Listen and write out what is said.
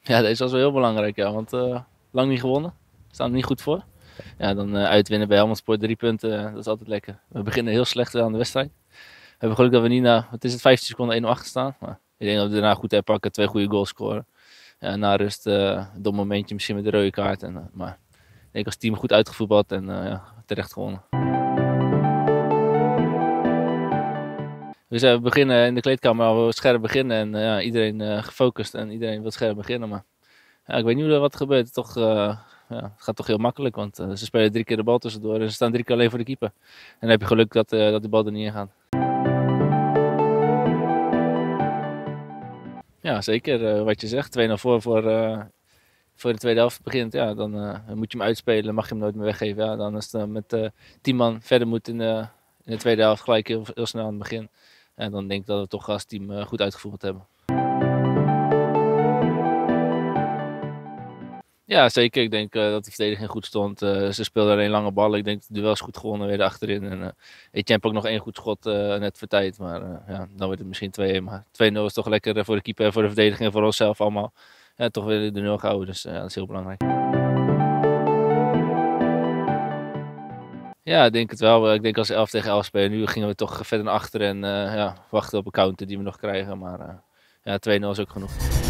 Ja, deze was wel heel belangrijk, ja, want lang niet gewonnen. We staan er niet goed voor. Ja, dan uitwinnen bij Helmond Sport 3 punten, dat is altijd lekker. We beginnen heel slecht aan de wedstrijd. We hebben geluk dat we niet na, wat is het, 15 seconden 1-0 achter staan. Maar ik denk dat we daarna goed uitpakken, 2 goede goals scoren. Ja, na rust, dom momentje misschien met de rode kaart. Maar ik denk als team goed uitgevoetbald en ja, terecht gewonnen. Dus we beginnen in de kleedkamer al scherp beginnen en ja, iedereen gefocust en iedereen wil scherp beginnen. Maar ja, ik weet niet wat er gebeurt. Toch, ja, het gaat toch heel makkelijk, want ze spelen 3 keer de bal tussendoor en ze staan 3 keer alleen voor de keeper. En dan heb je geluk dat die bal er niet in gaat. Ja, zeker wat je zegt. 2-0 voor de tweede helft begint. Ja, dan moet je hem uitspelen, mag je hem nooit meer weggeven. Ja, dan is het met 10 man verder moet in de tweede helft gelijk heel snel aan het begin. En dan denk ik dat we toch als team goed uitgevoerd hebben. Ja, zeker. Ik denk dat de verdediging goed stond. Ze speelden alleen lange ballen. Ik denk dat de duels goed gewonnen werden achterin. En Etienne heeft ook nog 1 goed schot net voor tijd. Maar ja, dan wordt het misschien 2-1. Maar 2-0 is toch lekker voor de keeper, voor de verdediging en voor onszelf allemaal. Ja, toch weer de 0 gehouden. Dus dat is heel belangrijk. Ja, ik denk het wel. Ik denk als 11 tegen 11 spelen. Nu gingen we toch verder naar achter en ja, wachten op een counter die we nog krijgen. Maar ja, 2-0 is ook genoeg.